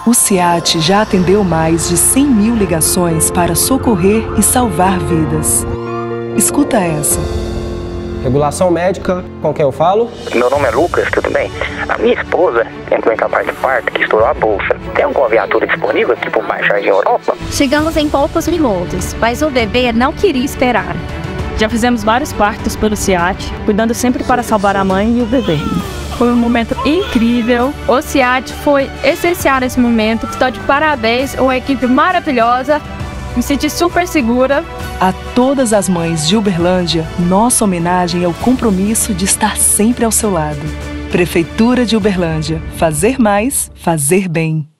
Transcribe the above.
O SEAT já atendeu mais de 100 mil ligações para socorrer e salvar vidas. Escuta essa. Regulação médica, com quem eu falo? Meu nome é Lucas, tudo bem? A minha esposa entrou em capaz de parto que estourou a bolsa. Tem alguma viatura disponível aqui por Baixar em Europa? Chegamos em poucos minutos, mas o bebê não queria esperar. Já fizemos vários partos pelo SEAT, cuidando sempre para salvar a mãe e o bebê. Foi um momento incrível. O SEAT foi essencial nesse momento. Estou de parabéns, uma equipe maravilhosa. Me senti super segura. A todas as mães de Uberlândia, nossa homenagem é o compromisso de estar sempre ao seu lado. Prefeitura de Uberlândia. Fazer mais, fazer bem.